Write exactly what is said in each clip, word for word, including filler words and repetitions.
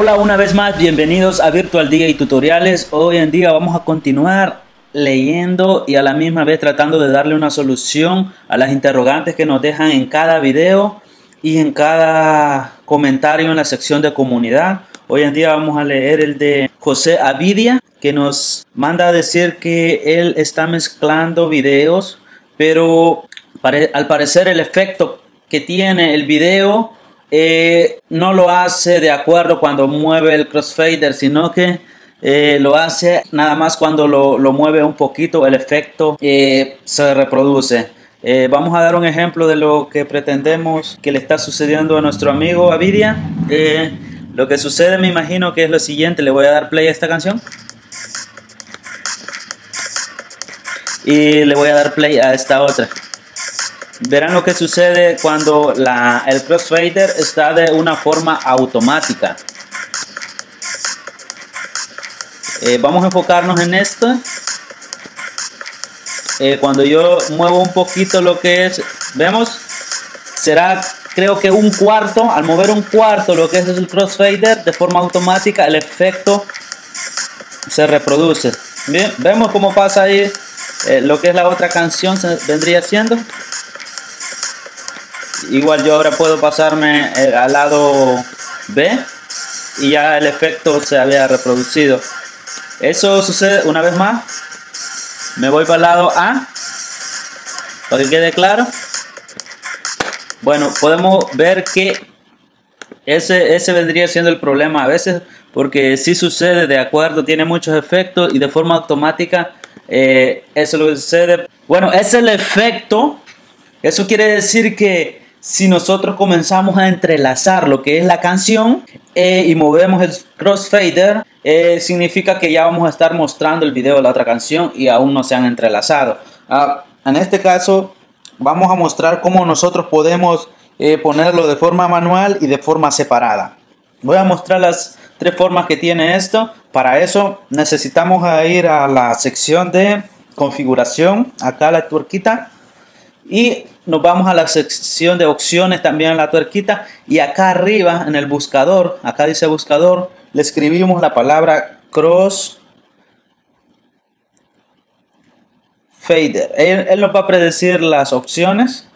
Hola una vez más, bienvenidos a Virtual D J Tutoriales. Hoy en día vamos a continuar leyendo y a la misma vez tratando de darle una solución a las interrogantes que nos dejan en cada video y en cada comentario en la sección de comunidad. Hoy en día vamos a leer el de José Avidia, que nos manda a decir que él está mezclando videos, pero pare- al parecer el efecto que tiene el video eh, no lo hace de acuerdo cuando mueve el crossfader, sino que eh, lo hace nada más cuando lo, lo mueve un poquito, el efecto eh, se reproduce. Eh, vamos a dar un ejemplo de lo que pretendemos que le está sucediendo a nuestro amigo Avidia. Eh, lo que sucede, me imagino que es lo siguiente. Le voy a dar play a esta canción y le voy a dar play a esta otra. Verán lo que sucede cuando la, el crossfader está de una forma automática. Eh, vamos a enfocarnos en esto. Eh, cuando yo muevo un poquito lo que es, vemos, será creo que un cuarto. Al mover un cuarto lo que es el crossfader de forma automática, el efecto se reproduce. Bien, vemos cómo pasa ahí eh, lo que es la otra canción se vendría siendo. Igual yo ahora puedo pasarme eh, al lado B y ya el efecto se había reproducido. Eso sucede una vez más. Me voy para el lado A para que quede claro. Bueno, podemos ver que ese, ese vendría siendo el problema a veces, porque si sucede de acuerdo, tiene muchos efectos y de forma automática eh, eso es lo que sucede. Bueno, es el efecto. Eso quiere decir que si nosotros comenzamos a entrelazar lo que es la canción eh, y movemos el crossfader, eh, significa que ya vamos a estar mostrando el video de la otra canción y aún no se han entrelazado. Ah, en este caso vamos a mostrar cómo nosotros podemos eh, ponerlo de forma manual y de forma separada. Voy a mostrar las tres formas que tiene esto. Para eso necesitamos ir a la sección de configuración, acá la tuerquita. Y nos vamos a la sección de opciones, también a la tuerquita, y acá arriba en el buscador, acá dice buscador, le escribimos la palabra crossfader. Él, él nos va a predecir las opciones,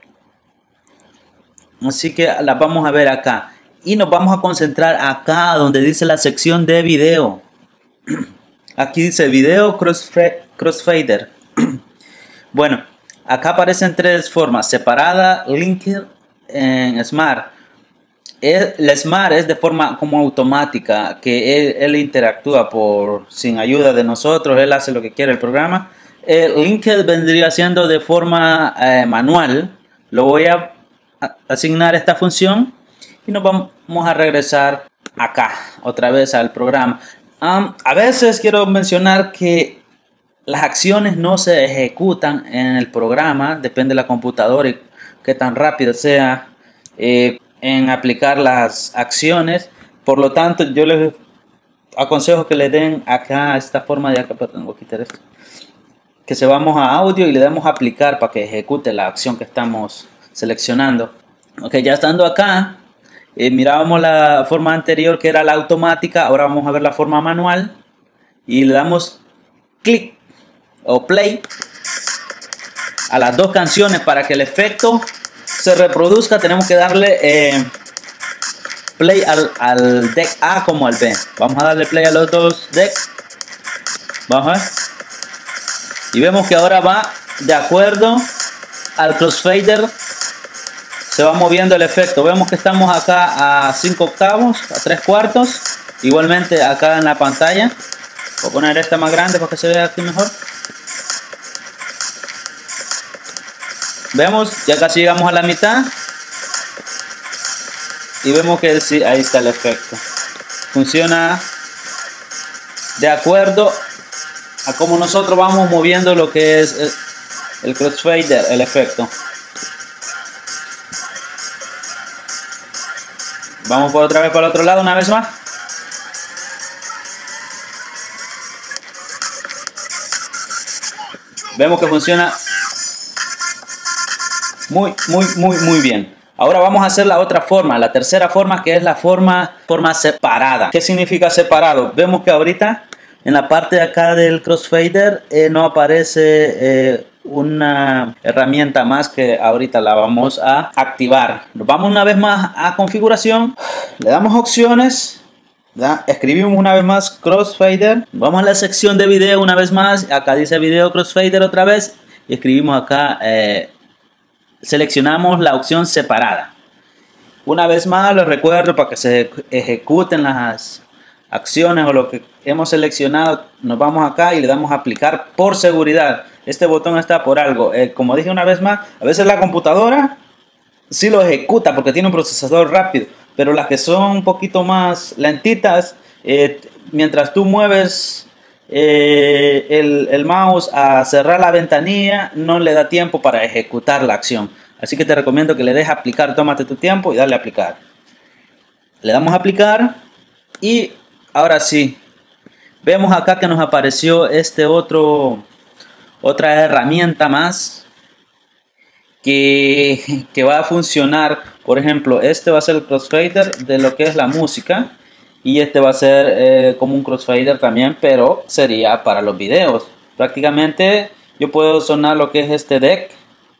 así que las vamos a ver acá. Y nos vamos a concentrar acá donde dice la sección de video. Aquí dice video crossfader. Bueno, acá aparecen tres formas: separada, linked, en Smart. El, el Smart es de forma como automática, que él, él interactúa por sin ayuda de nosotros, él hace lo que quiere el programa. El linked vendría siendo de forma eh, manual. Lo voy a, a asignar esta función y nos vamos a regresar acá otra vez al programa. Um, a veces quiero mencionar que las acciones no se ejecutan en el programa, depende de la computadora y qué tan rápido sea eh, en aplicar las acciones. Por lo tanto, yo les aconsejo que le den acá esta forma de acá, perdón, voy a quitar esto, que se vamos a audio y le demos a aplicar para que ejecute la acción que estamos seleccionando. Ok, ya estando acá, eh, mirábamos la forma anterior que era la automática, ahora vamos a ver la forma manual y le damos clic o play a las dos canciones. Para que el efecto se reproduzca tenemos que darle eh, play al, al deck A como al B. Vamos a darle play a los dos decks. Vamos a ver y vemos que ahora va de acuerdo al crossfader, se va moviendo el efecto. Vemos que estamos acá a cinco octavos, a tres cuartos, igualmente acá en la pantalla. Voy a poner esta más grande para que se vea aquí mejor. Vemos, ya casi llegamos a la mitad. Y vemos que sí, ahí está el efecto. Funciona de acuerdo a cómo nosotros vamos moviendo lo que es el, el crossfader, el efecto. Vamos por otra vez para el otro lado una vez más. Vemos que funciona muy, muy, muy, muy bien. Ahora vamos a hacer la otra forma, la tercera forma, que es la forma, forma separada. ¿Qué significa separado? Vemos que ahorita en la parte de acá del crossfader eh, no aparece eh, una herramienta más, que ahorita la vamos a activar. Nos vamos una vez más a configuración, le damos opciones, ¿verdad? Escribimos una vez más crossfader, vamos a la sección de video una vez más, acá dice video crossfader otra vez y escribimos acá, eh, seleccionamos la opción separada. Una vez más les recuerdo, para que se ejecuten las acciones o lo que hemos seleccionado, nos vamos acá y le damos a aplicar por seguridad. Este botón está por algo, eh, como dije una vez más, a veces la computadora sí lo ejecuta porque tiene un procesador rápido, pero las que son un poquito más lentitas, eh, mientras tú mueves eh, el, el mouse a cerrar la ventanilla, no le da tiempo para ejecutar la acción. Así que te recomiendo que le des a aplicar, tómate tu tiempo y dale a aplicar. Le damos a aplicar y ahora sí, vemos acá que nos apareció este otro, otra herramienta más que, que va a funcionar. Por ejemplo, este va a ser el crossfader de lo que es la música y este va a ser eh, como un crossfader también, pero sería para los videos. Prácticamente yo puedo sonar lo que es este deck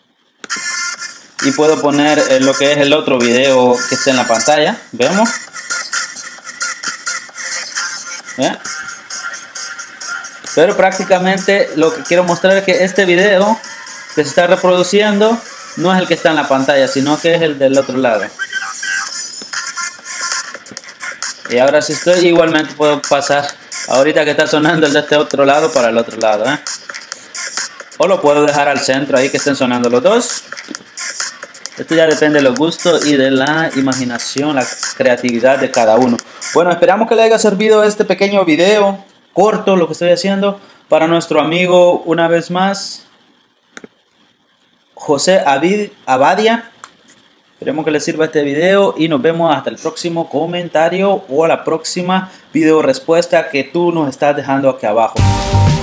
y puedo poner eh, lo que es el otro video que está en la pantalla. Vemos. ¿Eh? Pero prácticamente lo que quiero mostrar es que este video que se está reproduciendo no es el que está en la pantalla, sino que es el del otro lado. Y ahora si estoy, igualmente puedo pasar ahorita que está sonando el de este otro lado para el otro lado, ¿eh? O lo puedo dejar al centro ahí que estén sonando los dos. Esto ya depende de los gustos y de la imaginación, la creatividad de cada uno. Bueno, esperamos que le haya servido este pequeño video corto, lo que estoy haciendo, para nuestro amigo, una vez más, José Abadia. Esperemos que les sirva este video y nos vemos hasta el próximo comentario o la próxima video respuesta que tú nos estás dejando aquí abajo.